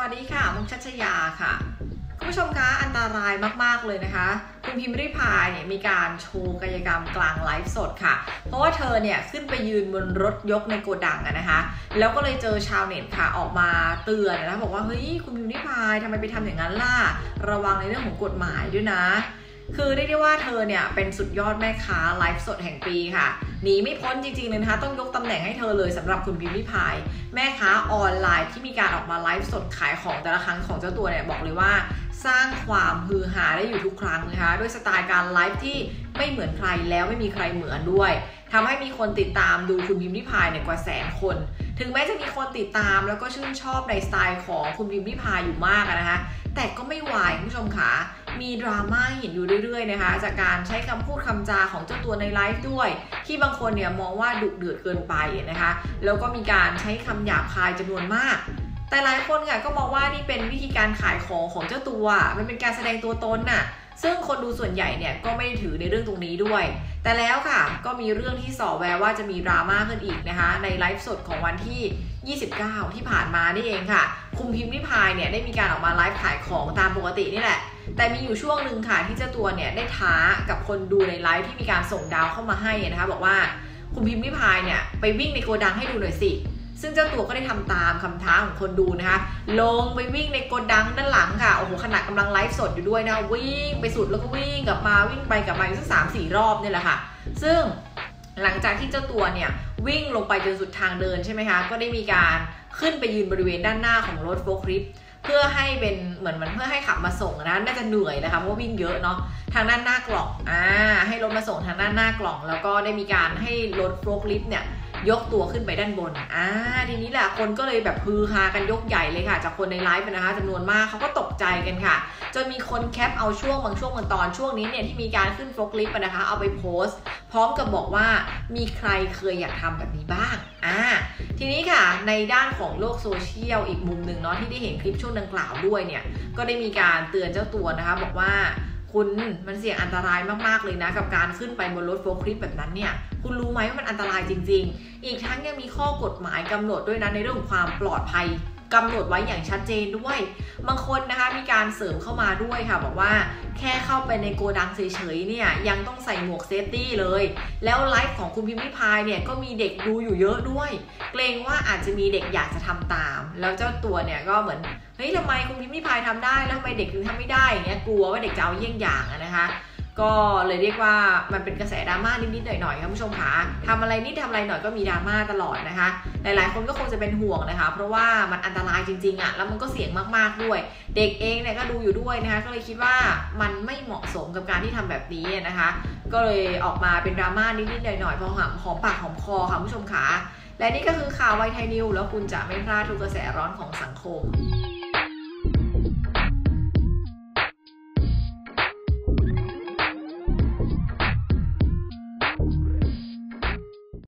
วัสดีค่ะมุกชัชยาค่ะคุณผู้ชมคะอันตรายมากๆเลยนะคะคุณพิมพ์ริพายเนี่ยมีการโชว์กายกรรมกลางไลฟ์สดค่ะเพราะว่าเธอเนี่ยขึ้นไปยืนบนรถยกในโกดังนะคะแล้วก็เลยเจอชาวเน็ตค่ะออกมาเตือนนะบอกว่าเฮ้ยคุณพิมพ์ริพายทำไมไปทำอย่างนั้นล่ะระวังในเรื่องของกฎหมายด้วยนะคือได้ว่าเธอเนี่ยเป็นสุดยอดแม่ค้าไลฟ์สดแห่งปีค่ะหนีไม่พ้นจริงๆเลยนะคะต้องยกตำแหน่งให้เธอเลยสำหรับคุณพิมพ์ริพายแม่ค้าออนไลน์ที่มีการออกมาไลฟ์สดขายของแต่ละครั้งของเจ้าตัวเนี่ยบอกเลยว่าสร้างความฮือฮาได้อยู่ทุกครั้งนะคะด้วยสไตล์การไลฟ์ที่ไม่เหมือนใครแล้วไม่มีใครเหมือนด้วยทำให้มีคนติดตามดูคุณพิมพ์ริพายเนี่ยกว่าแสนคนถึงแม้จะมีคนติดตามแล้วก็ชื่นชอบในสไตล์ของคุณพิมพ์ริพายอยู่มากนะคะแต่ก็ไม่วายคุณผู้ชมค่ะมีดราม่าเห็นอยู่เรื่อยๆนะคะจากการใช้คำพูดคำจาของเจ้าตัวในไลฟ์ด้วยที่บางคนเนี่ยมองว่าดุเดือดเกินไปนะคะแล้วก็มีการใช้คำหยาบคายจำนวนมากแต่หลายคนค่ะก็มองว่านี่เป็นวิธีการขายของเจ้าตัวมันเป็นการแสดงตัวตนน่ะซึ่งคนดูส่วนใหญ่เนี่ยก็ไม่ได้ถือในเรื่องตรงนี้ด้วยแต่แล้วค่ะก็มีเรื่องที่ส่อแววว่าจะมีดราม่าขึ้นอีกนะคะในไลฟ์สดของวันที่29ที่ผ่านมานี่เองค่ะคุณพิมพ์ริพายเนี่ยได้มีการออกมาไลฟ์ขายของตามปกตินี่แหละแต่มีอยู่ช่วงหนึ่งค่ะที่เจ้าตัวเนี่ยได้ท้ากับคนดูในไลฟ์ที่มีการส่งดาวเข้ามาให้นะคะบอกว่าคุณพิมพ์ริพายเนี่ยไปวิ่งในโกดังให้ดูหน่อยสิซึ่งเจ้าตัวก็ได้ทำตามคำท้าของคนดูนะคะลงไปวิ่งในโกดังด้านหลังค่ะโอ้โหขณะกำลังไลฟ์สดอยู่ด้วยนะวิ่งไปสุดแล้วก็วิ่งกลับมาวิ่งไปกลับมาอยู่สัก 3-4 รอบนี่แหละค่ะซึ่งหลังจากที่เจ้าตัวเนี่ยวิ่งลงไปจนสุดทางเดินใช่ไหมคะก็ได้มีการขึ้นไปยืนบริเวณด้านหน้าของรถโฟล์คลิฟต์เพื่อให้เป็นเหมือนเพื่อให้ขับมาส่งนะน่าจะเหนื่อยนะคะเพราะว่าวิ่งเยอะเนาะทางด้านหน้ากล่องให้รถมาส่งทางด้านหน้ากล่องแล้วก็ได้มีการให้รถโฟล์คลิฟต์เนี่ยยกตัวขึ้นไปด้านบนทีนี้แหละคนก็เลยแบบฮือฮากันยกใหญ่เลยค่ะจากคนในไลฟ์นะคะจำนวนมากเขาก็ตกใจกันค่ะจนมีคนแคปเอาช่วงบางตอนช่วงนี้เนี่ยที่มีการขึ้นโฟล์คลิฟต์นะคะเอาไปโพสต์พร้อมกับบอกว่ามีใครเคยอยากทำแบบนี้บ้างทีนี้ค่ะในด้านของโลกโซเชียลอีกมุมหนึ่งเนาะที่ได้เห็นคลิปช่วงดังกล่าวด้วยเนี่ยก็ได้มีการเตือนเจ้าตัวนะคะบอกว่าคุณมันเสี่ยงอันตรายมากๆเลยนะกับการขึ้นไปบนรถโฟล์คลิฟต์แบบนั้นเนี่ยคุณรู้ไหมว่ามันอันตรายจริงๆอีกทั้งยังมีข้อกฎหมายกำหนดด้วยนะในเรื่องของความปลอดภัยกำหนดไว้อย่างชัดเจนด้วยบางคนนะคะมีการเสริมเข้ามาด้วยค่ะบอกว่าแค่เข้าไปในโกดังเฉยๆเนี่ยยังต้องใส่หมวกเซฟตี้เลยแล้วไลฟ์ของคุณพิมพ์ริพายเนี่ยก็มีเด็กดูอยู่เยอะด้วยเกรงว่าอาจจะมีเด็กอยากจะทำตามแล้วเจ้าตัวเนี่ยก็เหมือนเฮ้ยทำไมคุณพิมพ์ริพายทำได้แล้วทำไมเด็กถึงทำไม่ได้อย่างเงี้ยกลัวว่าเด็กจะเอาเยี่ยงอย่างนะคะก็เลยเรียกว่ามันเป็นกระแสดราม่านิดๆหน่อยๆค่ะผู้ชมคะทำอะไรนิดทำอะไรหน่อยก็มีดราม่าตลอดนะคะหลายๆคนก็คงจะเป็นห่วงนะคะเพราะว่ามันอันตรายจริงๆแล้วมันก็เสี่ยงมากๆด้วยเด็กเองเนี่ยก็ดูอยู่ด้วยนะคะก็เลยคิดว่ามันไม่เหมาะสมกับการที่ทำแบบนี้นะคะก็เลยออกมาเป็นดราม่านิดๆหน่อยๆพอหอมปากหอมคอค่ะผู้ชมคะและนี่ก็คือข่าวไวไทยนิวแล้วคุณจะไม่พลาดทุกกระแสร้อนของสังคม